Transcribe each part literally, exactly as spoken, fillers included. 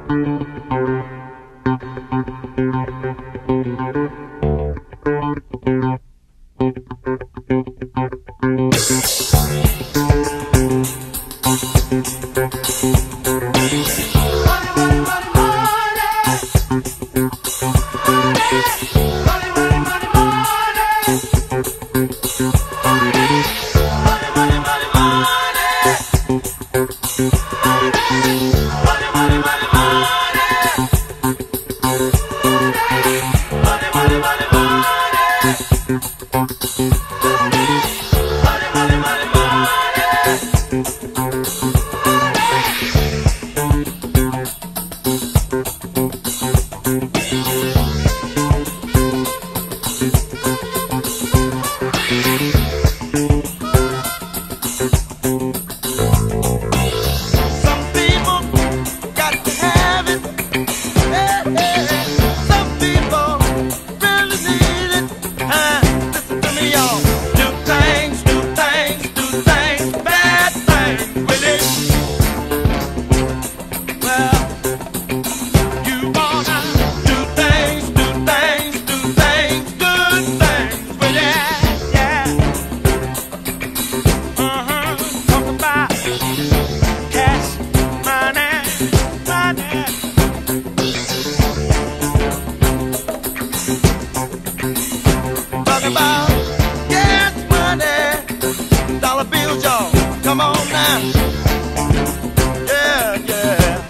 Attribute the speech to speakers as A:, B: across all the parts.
A: Come on now. Yeah, yeah.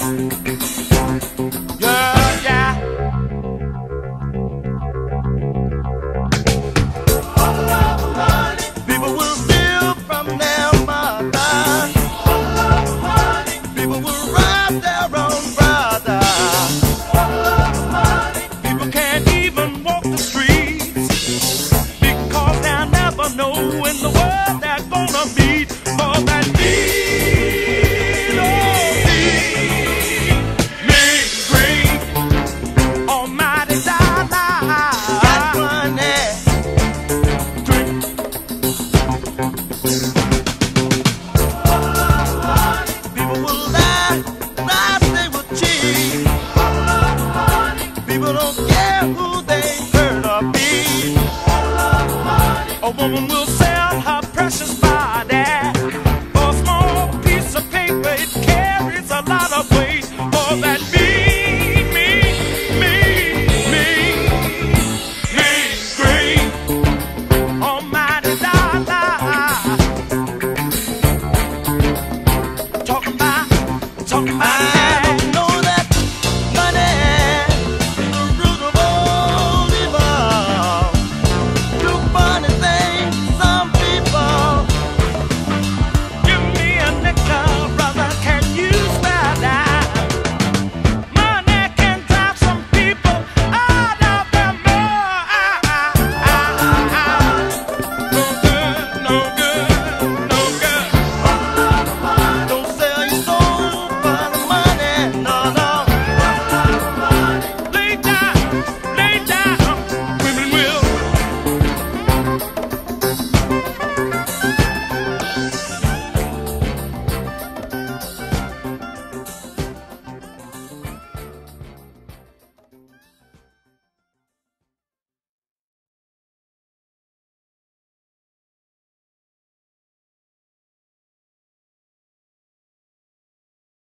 A: Yeah, yeah. All of the money. People will steal from their mother. All of the money. People will rob their own brother. All of the money. People can't even walk the streets because they'll never know in the world they're gonna meet. More than me, me green, almighty dollar. Got money, drink. People will lie, lie, they will cheat. People don't care who they hurt or beat. A woman will say